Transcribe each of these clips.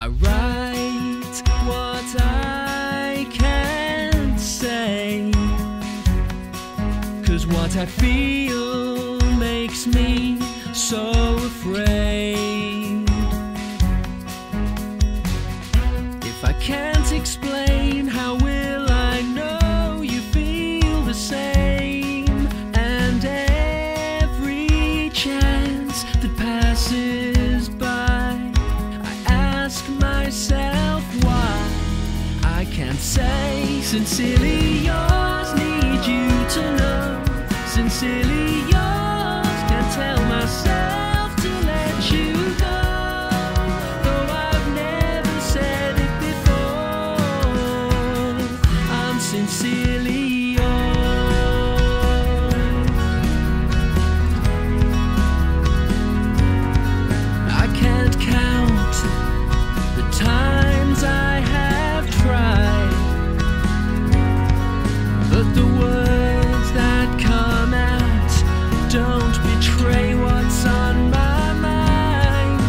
I write what I can't say, 'cause what I feel makes me so afraid. If I can't explain, how will I know you feel the same? And every chance that passes by, I ask myself why. I can't say sincerely yours, need you to know. Sincerely yours, can't tell myself to let you go. Though I've never said it before, I'm sincerely yours. I can't count the times I have tried, but the words that come out don't betray what's on my mind.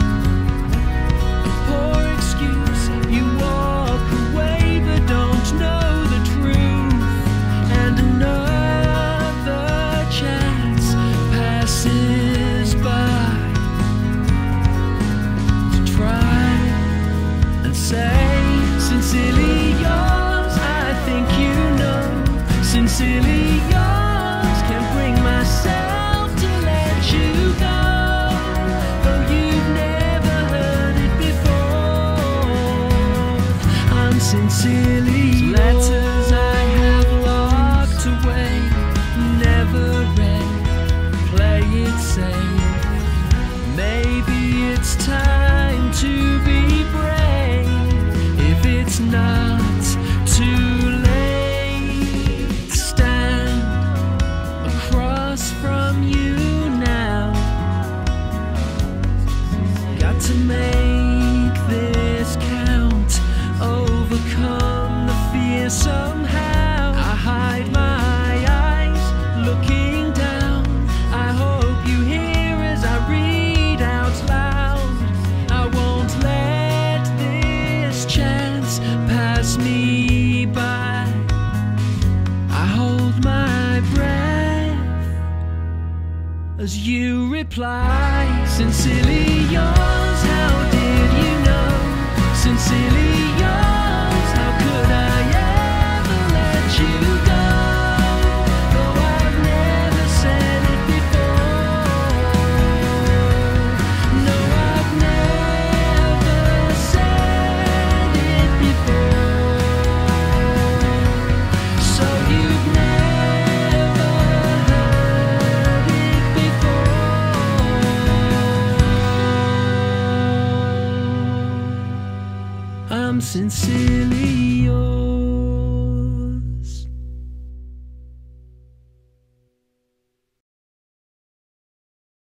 A poor excuse, you walk away but don't know the truth. And another chance passes by to try and say sincerely yours. I think you know, sincerely yours, can't bring myself to let you go. Though you've never heard it before, I'm sincerely yours. Letters I have locked away, never read, play it safe. Maybe it's time to be brave, if it's not too late. Stand across from you now. Got to make this count, overcome the fear somehow. I hide my eyes, looking down. I hope you hear as I read out loud. I won't let this chance pass me by. I hold my breath as you reply. Sincerely yours, how did you know? Sincerely yours, how could I ever let you go? Though I've never said it before. No, I've never said it before. So you've never heard it before. I'm sincerely yours.